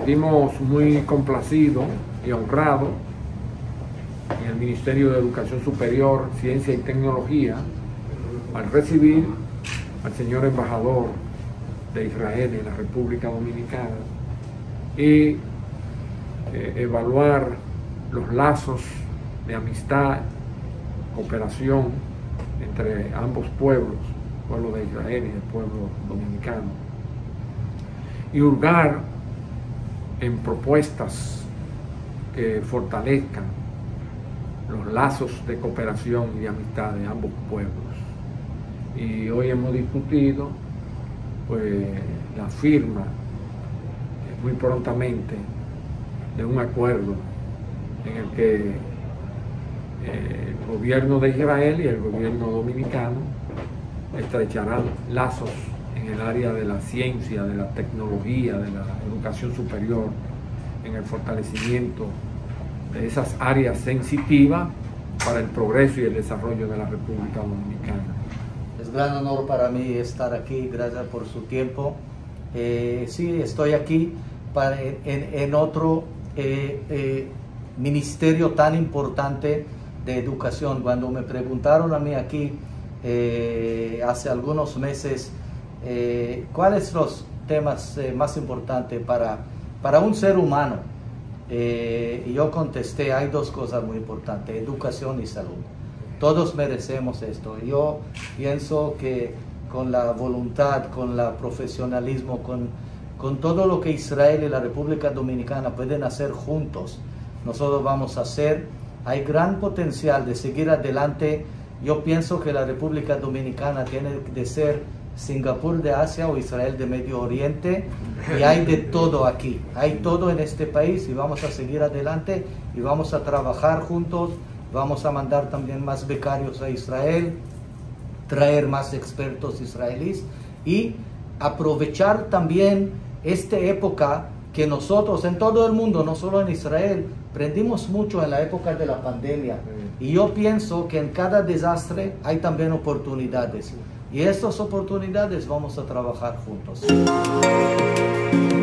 sentimos muy complacidos y honrados en el Ministerio de Educación Superior, Ciencia y Tecnología al recibir al señor embajador de Israel en la República Dominicana y evaluar los lazos de amistad, cooperación entre ambos pueblos, el pueblo de Israel y el pueblo dominicano, y hurgar en propuestas que fortalezcan los lazos de cooperación y de amistad de ambos pueblos. Y hoy hemos discutido pues la firma muy prontamente de un acuerdo en el que el gobierno de Israel y el gobierno dominicano estrecharán lazos en el área de la ciencia, de la tecnología, de la educación superior, en el fortalecimiento de esas áreas sensitivas para el progreso y el desarrollo de la República Dominicana. Es gran honor para mí estar aquí, gracias por su tiempo. Sí, estoy aquí en otro ministerio tan importante de educación. Cuando me preguntaron a mí aquí hace algunos meses cuáles son los temas más importantes para un ser humano, y yo contesté, hay dos cosas muy importantes: educación y salud. Todos merecemos esto. Yo pienso que con la voluntad, con el profesionalismo, con todo lo que Israel y la República Dominicana pueden hacer juntos, nosotros vamos a hacer. Hay gran potencial de seguir adelante. Yo pienso que la República Dominicana tiene de ser Singapur de Asia o Israel de Medio Oriente, y hay de todo aquí, hay todo en este país, y vamos a seguir adelante y vamos a trabajar juntos. Vamos a mandar también más becarios a Israel, traer más expertos israelíes y aprovechar también esta época que nosotros en todo el mundo, no solo en Israel, aprendimos mucho en la época de la pandemia. Y yo pienso que en cada desastre hay también oportunidades. Y estas oportunidades vamos a trabajar juntos.